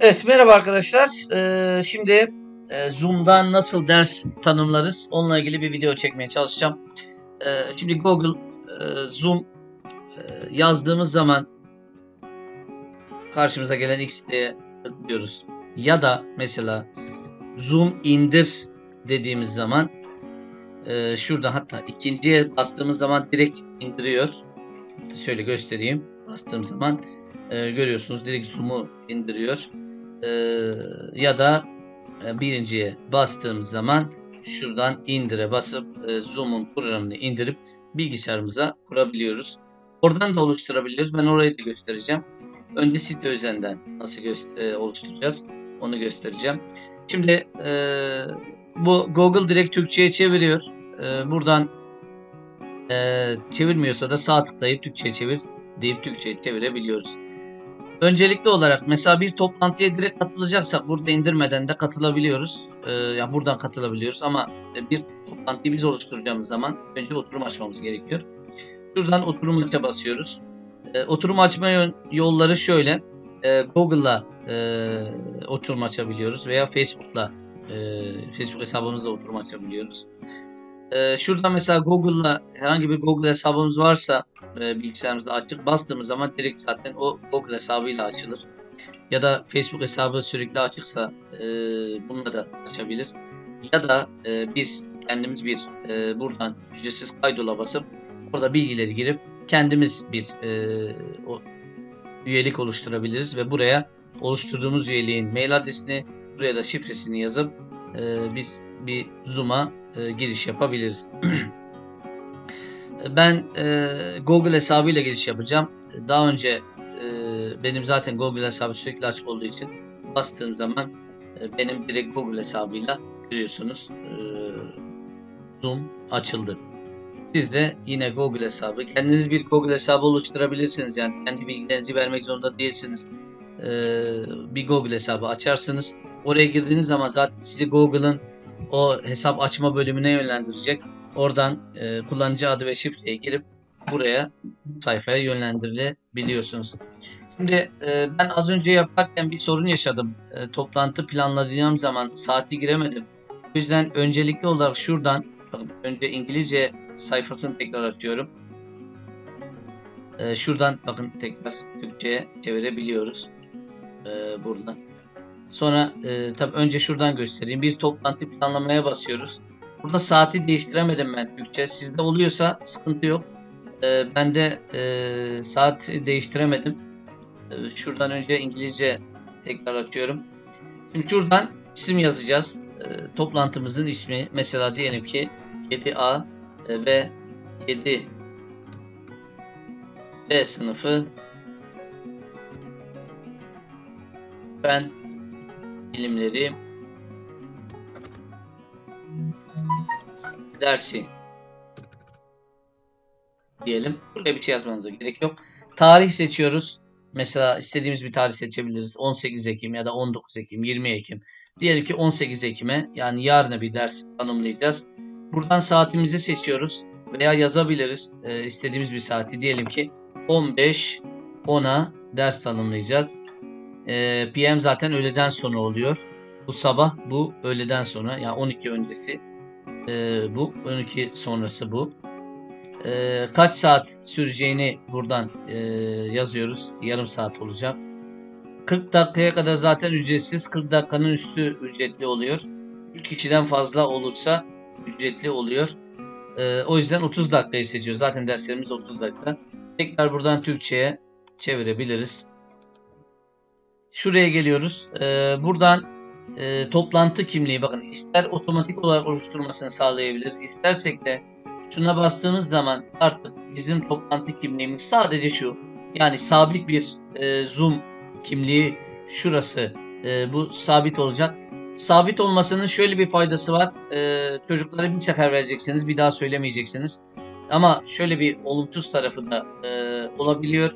Evet, merhaba arkadaşlar. Şimdi Zoom'dan nasıl ders tanımlarız? Onunla ilgili bir video çekmeye çalışacağım. Şimdi Google Zoom yazdığımız zaman karşımıza gelen X diye tıklıyoruz. Ya da mesela Zoom indir dediğimiz zaman şurada hatta ikinciye bastığımız zaman direkt indiriyor. Şöyle göstereyim. Bastığım zaman görüyorsunuz direkt Zoom'u indiriyor. Ya da birinciye bastığımız zaman şuradan indire basıp Zoom'un programını indirip bilgisayarımıza kurabiliyoruz. Oradan da oluşturabiliyoruz. Ben orayı da göstereceğim. Önce site üzerinden nasıl oluşturacağız onu göstereceğim. Şimdi bu Google direkt Türkçe'ye çeviriyor. Buradan çevirmiyorsa da sağ tıklayıp Türkçe'ye çevir deyip Türkçe'ye çevirebiliyoruz. Öncelikli olarak mesela bir toplantıya direkt katılacaksak burada indirmeden de katılabiliyoruz. Yani buradan katılabiliyoruz ama bir toplantıyı biz oluşturacağımız zaman önce oturum açmamız gerekiyor. Şuradan oturum aça basıyoruz. Oturum açma yolları şöyle. Google'la oturum açabiliyoruz veya Facebook hesabımızla oturum açabiliyoruz. Şurada mesela Google'la herhangi bir Google hesabımız varsa bilgisayarımızda açık bastığımız zaman direkt zaten o Google hesabıyla açılır. Ya da Facebook hesabı sürekli açıksa bununla da açabilir. Ya da biz kendimiz bir buradan ücretsiz kaydola basıp orada bilgileri girip kendimiz bir üyelik oluşturabiliriz ve buraya oluşturduğumuz üyeliğin mail adresini buraya da şifresini yazıp biz bir Zoom'a giriş yapabiliriz. Ben Google hesabıyla giriş yapacağım. Daha önce benim zaten Google hesabı sürekli açık olduğu için bastığım zaman benim direkt Google hesabıyla görüyorsunuz Zoom açıldı. Siz de yine Google hesabı, kendiniz bir Google hesabı oluşturabilirsiniz. Yani kendi bilgilerinizi vermek zorunda değilsiniz. Bir Google hesabı açarsınız. Oraya girdiğiniz zaman zaten sizi Google'ın o hesap açma bölümüne yönlendirecek. Oradan kullanıcı adı ve şifreye girip buraya sayfaya yönlendirilebiliyorsunuz. Şimdi ben az önce yaparken bir sorun yaşadım. Toplantı planladığım zaman saati giremedim. O yüzden öncelikli olarak şuradan önce İngilizce sayfasını tekrar açıyorum. Şuradan bakın tekrar Türkçe'ye çevirebiliyoruz. Buradan. Sonra tabii önce şuradan göstereyim. Bir toplantı planlamaya basıyoruz. Burada saati değiştiremedim ben Türkçe. Sizde oluyorsa sıkıntı yok. Ben de saat değiştiremedim. Şuradan önce İngilizce tekrar açıyorum. Şimdi şuradan isim yazacağız. Toplantımızın ismi. Mesela diyelim ki 7A ve 7B sınıfı fen bilimleri dersi diyelim. Buraya bir şey yazmanıza gerek yok. Tarih seçiyoruz. Mesela istediğimiz bir tarih seçebiliriz. 18 Ekim ya da 19 Ekim, 20 Ekim. Diyelim ki 18 Ekim'e yani yarına bir ders tanımlayacağız. Buradan saatimizi seçiyoruz veya yazabiliriz istediğimiz bir saati. Diyelim ki 15-10'a ders tanımlayacağız. PM zaten öğleden sonra oluyor. Bu sabah, bu öğleden sonra. Yani 12 öncesi bu, 12 sonrası bu. Kaç saat süreceğini buradan yazıyoruz. Yarım saat olacak. 40 dakikaya kadar zaten ücretsiz. 40 dakikanın üstü ücretli oluyor. 3 kişiden fazla olursa ücretli oluyor. O yüzden 30 dakikayı seçiyoruz. Zaten derslerimiz 30 dakika. Tekrar buradan Türkçe'ye çevirebiliriz. Şuraya geliyoruz. Buradan toplantı kimliği bakın ister otomatik olarak oluşturmasını sağlayabiliriz. İstersek de şuna bastığımız zaman artık bizim toplantı kimliğimiz sadece şu. Yani sabit bir Zoom kimliği şurası. Bu sabit olacak. Sabit olmasının şöyle bir faydası var. Çocuklara bir sefer vereceksiniz. Bir daha söylemeyeceksiniz. Ama şöyle bir olumsuz tarafı da olabiliyor.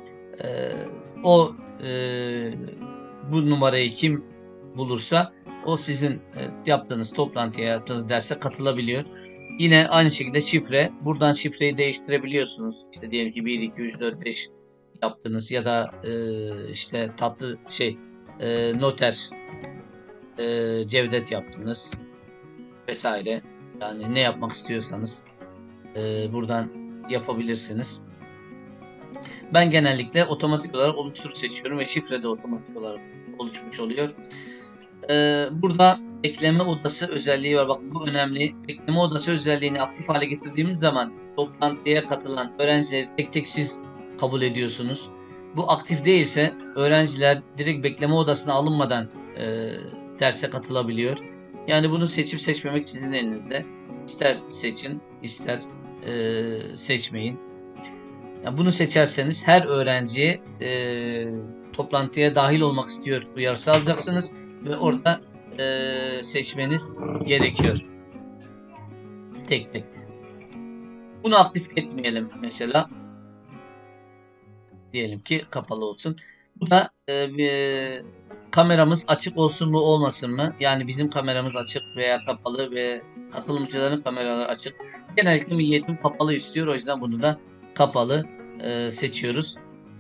Bu numarayı kim bulursa o sizin yaptığınız toplantıya, yaptığınız derse katılabiliyor. Yine aynı şekilde şifre. Buradan şifreyi değiştirebiliyorsunuz. İşte diyelim ki 1, 2, 3, 4, 5 yaptınız ya da işte noter Cevdet yaptınız vesaire. Yani ne yapmak istiyorsanız buradan yapabilirsiniz. Ben genellikle otomatik olarak oluştur seçiyorum ve şifre de otomatik olarak oluşmuş oluyor. Burada bekleme odası özelliği var. Bak bu önemli. Bekleme odası özelliğini aktif hale getirdiğimiz zaman toplantıya katılan öğrencileri tek tek siz kabul ediyorsunuz. Bu aktif değilse öğrenciler direkt bekleme odasına alınmadan derse katılabiliyor. Yani bunu seçip seçmemek sizin elinizde. İster seçin, ister seçmeyin. Yani bunu seçerseniz her öğrenciye toplantıya dahil olmak istiyor uyarısı alacaksınız ve orada seçmeniz gerekiyor. Tek tek. Bunu aktif etmeyelim mesela. Diyelim ki kapalı olsun. Bu da kameramız açık olsun mu olmasın mı? Yani bizim kameramız açık veya kapalı ve katılımcıların kameraları açık. Genellikle Milli Eğitim kapalı istiyor. O yüzden bunu da kapalı seçiyoruz.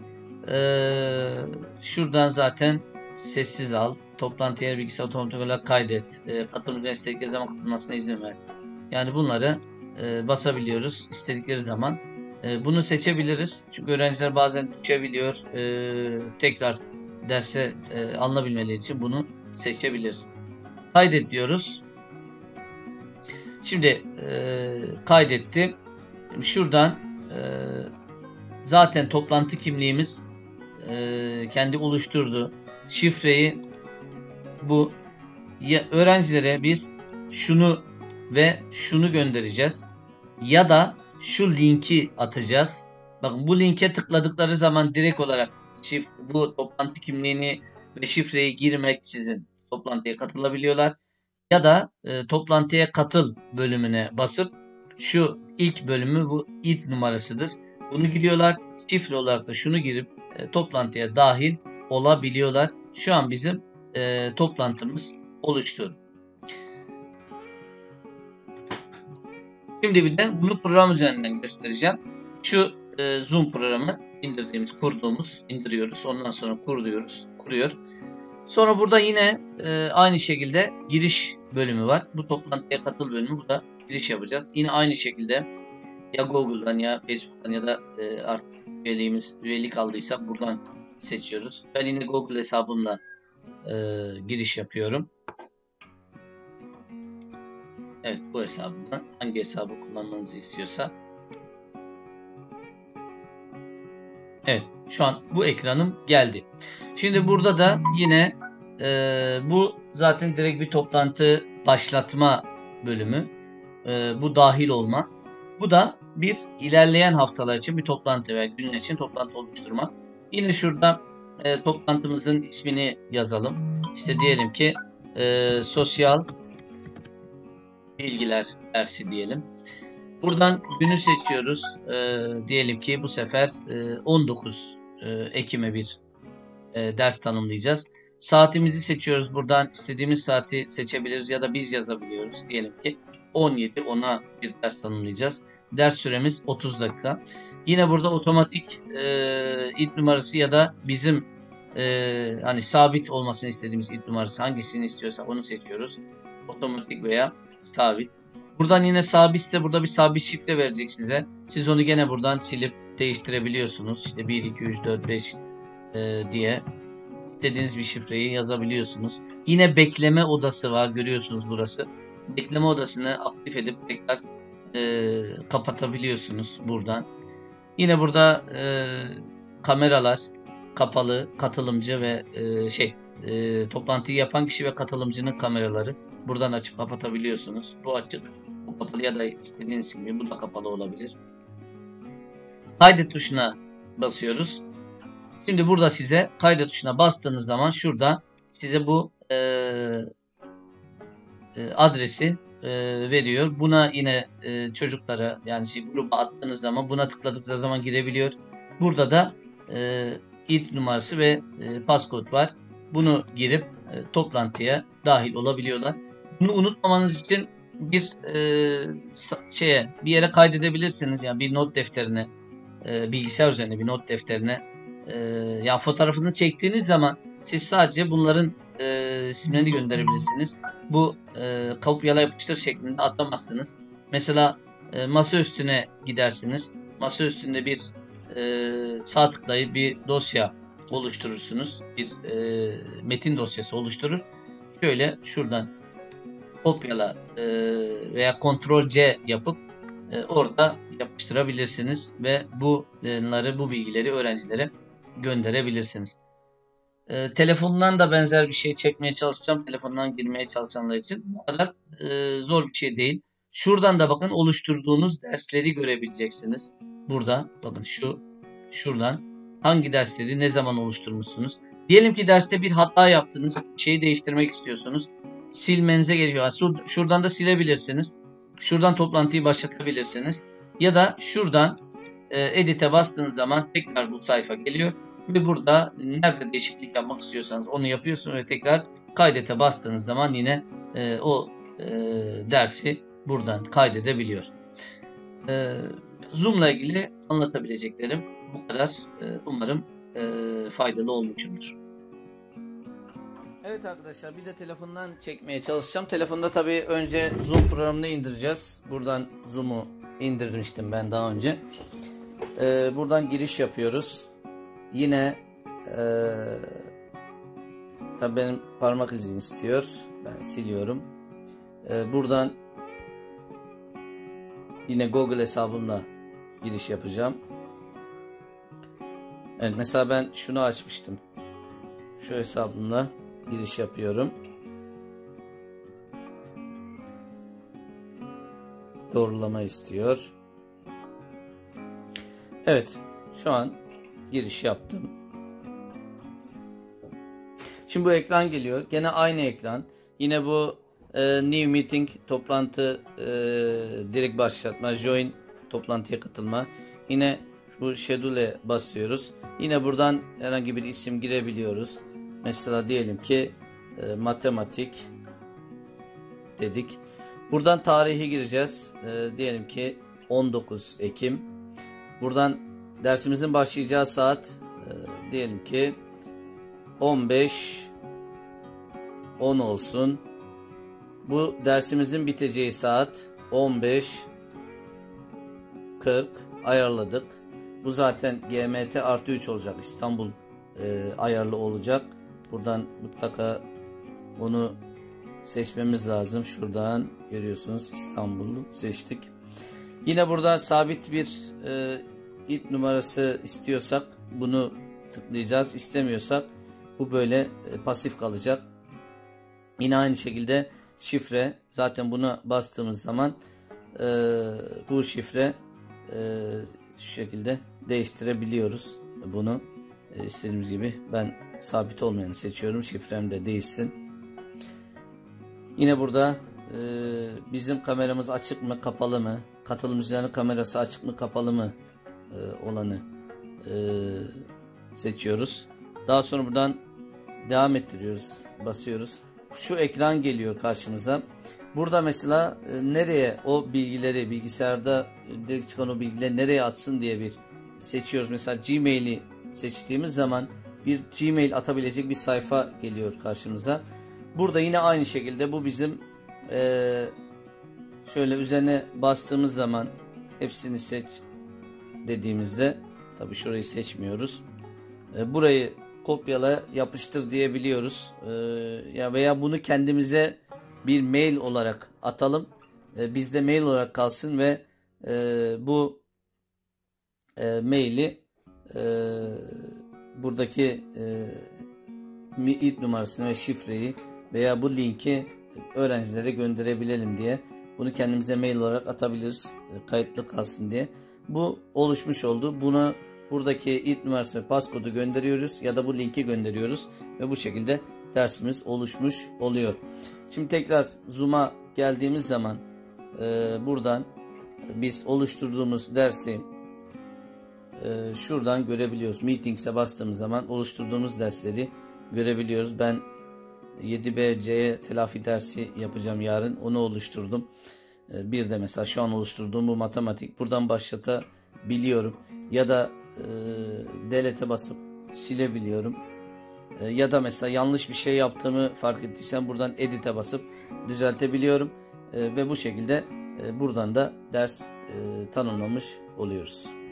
Şuradan zaten sessiz al. Toplantı yer bilgisayar otomatik olarak kaydet. Katılımcıların istedikleri zaman katılmasına izin ver. Yani bunları basabiliyoruz istedikleri zaman. Bunu seçebiliriz. Çünkü öğrenciler bazen düşebiliyor. Tekrar derse alınabilmeleri için bunu seçebiliriz. Kaydet diyoruz. Şimdi kaydetti. Şuradan zaten toplantı kimliğimiz kendi oluşturdu. Şifreyi bu öğrencilere biz şunu ve şunu göndereceğiz. Ya da şu linki atacağız. Bakın bu linke tıkladıkları zaman direkt olarak bu toplantı kimliğini ve şifreyi girmeksizin toplantıya katılabiliyorlar. Ya da toplantıya katıl bölümüne basıp şu ilk bölümü bu ilk numarasıdır. Bunu giriyorlar. Şifre olarak da şunu girip toplantıya dahil olabiliyorlar. Şu an bizim toplantımız oluştu. Şimdi bir de bunu program üzerinden göstereceğim. Şu Zoom programı indiriyoruz. Ondan sonra kuruyor. Sonra burada yine aynı şekilde giriş bölümü var. Bu toplantıya katıl bölümü. Bu da giriş yapacağız. Yine aynı şekilde ya Google'dan ya Facebook'tan ya da artık üyelik aldıysa buradan seçiyoruz. Ben yine Google hesabımla giriş yapıyorum. Evet, bu hesabımdan hangi hesabı kullanmanızı istiyorsa. Evet, şu an bu ekranım geldi. Şimdi burada da yine bu zaten direkt bir toplantı başlatma bölümü. Bu dahil olma. Bu da bir ilerleyen haftalar için bir toplantı veya günler için toplantı oluşturma. Yine şurada toplantımızın ismini yazalım. İşte diyelim ki sosyal bilgiler dersi diyelim. Buradan günü seçiyoruz. Diyelim ki bu sefer 19 Ekim'e bir ders tanımlayacağız. Saatimizi seçiyoruz. Buradan istediğimiz saati seçebiliriz ya da biz yazabiliyoruz. Diyelim ki 17.10'a bir ders tanımlayacağız. Ders süremiz 30 dakika. Yine burada otomatik id numarası ya da bizim hani sabit olmasını istediğimiz id numarası hangisini istiyorsa onu seçiyoruz. Otomatik veya sabit. Buradan yine sabitse burada bir sabit şifre verecek size. Siz onu gene buradan silip değiştirebiliyorsunuz. İşte 1, 2, 3, 4, 5 diye istediğiniz bir şifreyi yazabiliyorsunuz. Yine bekleme odası var. Görüyorsunuz burası. Bekleme odasını aktif edip tekrar kapatabiliyorsunuz buradan. Yine burada kameralar kapalı, katılımcı ve toplantıyı yapan kişi ve katılımcının kameraları buradan açıp kapatabiliyorsunuz. Bu açık, bu kapalı ya da istediğiniz gibi bu da kapalı olabilir. Kaydet tuşuna basıyoruz. Şimdi burada size kaydet tuşuna bastığınız zaman şurada size bu adresi veriyor. Buna yine çocuklara yani gruba attığınız zaman buna tıkladıkları zaman girebiliyor. Burada da id numarası ve passcode var. Bunu girip toplantıya dahil olabiliyorlar. Bunu unutmamanız için bir yere kaydedebilirsiniz. Yani bir not defterine bilgisayar üzerinde bir not defterine yani fotoğrafını çektiğiniz zaman Siz sadece bunların isimlerini gönderebilirsiniz. Bu kopyala yapıştır şeklinde atamazsınız. Mesela masa üstüne gidersiniz. Masa üstünde bir sağ tıklayıp bir dosya oluşturursunuz. Bir metin dosyası oluşturur. Şöyle şuradan kopyala veya Ctrl C yapıp orada yapıştırabilirsiniz ve bu bilgileri öğrencilere gönderebilirsiniz. Telefondan da benzer bir şey çekmeye çalışacağım. Telefondan girmeye çalışanlar için bu kadar zor bir şey değil. Şuradan da bakın oluşturduğunuz dersleri görebileceksiniz. Burada bakın şuradan hangi dersleri ne zaman oluşturmuşsunuz. Diyelim ki derste bir hata yaptınız. Şeyi değiştirmek istiyorsunuz. Silmenize gerekiyor. Şuradan da silebilirsiniz. Şuradan toplantıyı başlatabilirsiniz. Ya da şuradan edit'e bastığınız zaman tekrar bu sayfa geliyor. Ve burada nerede değişiklik yapmak istiyorsanız onu yapıyorsunuz ve tekrar kaydete bastığınız zaman yine o dersi buradan kaydedebiliyor. Zoom'la ilgili anlatabileceklerim bu kadar. Umarım faydalı olmuşumdur. Evet arkadaşlar, bir de telefondan çekmeye çalışacağım. Telefonda tabii önce Zoom programını indireceğiz. Buradan Zoom'u indirmiştim ben daha önce. Buradan giriş yapıyoruz. Yine tabii benim parmak izini istiyor. Ben siliyorum. Buradan yine Google hesabımla giriş yapacağım. Evet, mesela ben şunu açmıştım. Şu hesabımla giriş yapıyorum. Doğrulama istiyor. Evet, şu an giriş yaptım. Şimdi bu ekran geliyor. Gene aynı ekran. Yine bu New Meeting, toplantı direkt başlatma, Join, toplantıya katılma. Yine bu Schedule'e basıyoruz. Yine buradan herhangi bir isim girebiliyoruz. Mesela diyelim ki matematik dedik. Buradan tarihi gireceğiz. Diyelim ki 19 Ekim. Buradan dersimizin başlayacağı saat diyelim ki 15:10 olsun. Bu dersimizin biteceği saat 15:40 ayarladık. Bu zaten GMT+3 olacak. İstanbul ayarlı olacak. Buradan mutlaka onu seçmemiz lazım. Şuradan görüyorsunuz, İstanbul'u seçtik. Yine burada sabit bir ilk numarası istiyorsak bunu tıklayacağız. İstemiyorsak bu böyle pasif kalacak. Yine aynı şekilde şifre, zaten buna bastığımız zaman bu şifre şu şekilde değiştirebiliyoruz bunu istediğimiz gibi. Ben sabit olmayanı seçiyorum, şifrem de değişsin. Yine burada bizim kameramız açık mı kapalı mı, katılımcıların kamerası açık mı kapalı mı olanı seçiyoruz. Daha sonra buradan devam ettiriyoruz, basıyoruz. Şu ekran geliyor karşımıza. Burada mesela nereye o bilgileri, bilgisayarda direkt çıkan o bilgileri nereye atsın diye bir seçiyoruz. Mesela Gmail'i seçtiğimiz zaman bir Gmail atabilecek bir sayfa geliyor karşımıza. Burada yine aynı şekilde bu bizim şöyle üzerine bastığımız zaman hepsini seç dediğimizde, tabi şurayı seçmiyoruz. Burayı kopyala yapıştır diyebiliyoruz. Ya veya bunu kendimize bir mail olarak atalım. Bizde mail olarak kalsın ve bu maili buradaki ilk numarasını ve şifreyi veya bu linki öğrencilere gönderebilelim diye bunu kendimize mail olarak atabiliriz, kayıtlı kalsın diye. Bu oluşmuş oldu. Bunu buradaki ilk numarası ve paskodu gönderiyoruz ya da bu linki gönderiyoruz ve bu şekilde dersimiz oluşmuş oluyor. Şimdi tekrar Zoom'a geldiğimiz zaman buradan biz oluşturduğumuz dersi şuradan görebiliyoruz. Meetings'e bastığımız zaman oluşturduğumuz dersleri görebiliyoruz. Ben 7BC'ye telafi dersi yapacağım yarın. Onu oluşturdum. Bir de mesela şu an oluşturduğum bu matematik. Buradan başlatabiliyorum. Ya da delete'e basıp silebiliyorum. Ya da mesela yanlış bir şey yaptığımı fark ettiysem buradan edit'e basıp düzeltebiliyorum. Ve bu şekilde buradan da ders tanımlamış oluyoruz.